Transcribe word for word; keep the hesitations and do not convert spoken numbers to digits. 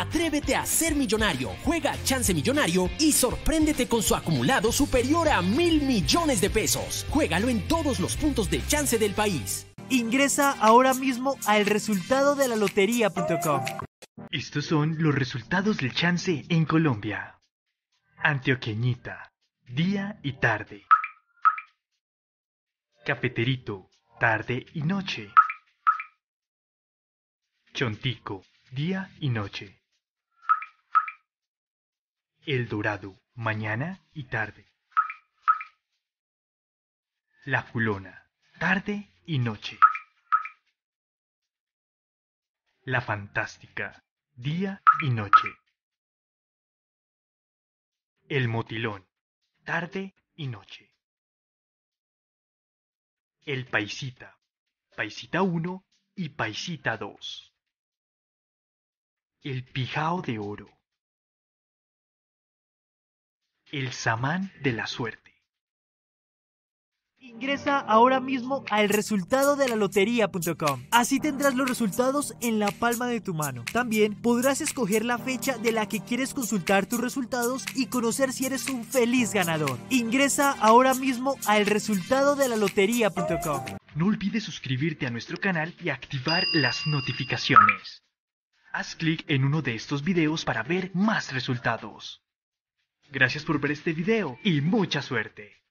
Atrévete a ser millonario. Juega a Chance Millonario y sorpréndete con su acumulado superior a mil millones de pesos. Juégalo en todos los puntos de Chance del país. Ingresa ahora mismo a el resultado de la lotería punto com. Estos son los resultados del Chance en Colombia. Antioqueñita, día y tarde. Cafeterito, tarde y noche. Chontico, día y noche. El Dorado, mañana y tarde. La Fulona, tarde y noche. La Fantástica, día y noche. El Motilón, tarde y noche. El Paisita, Paisita uno y Paisita dos. El Pijao de Oro. El Samán de la Suerte. Ingresa ahora mismo a el resultado de la lotería punto com. Así tendrás los resultados en la palma de tu mano. También podrás escoger la fecha de la que quieres consultar tus resultados y conocer si eres un feliz ganador. Ingresa ahora mismo a el resultado de la lotería punto com. No olvides suscribirte a nuestro canal y activar las notificaciones. Haz clic en uno de estos videos para ver más resultados. Gracias por ver este video y mucha suerte.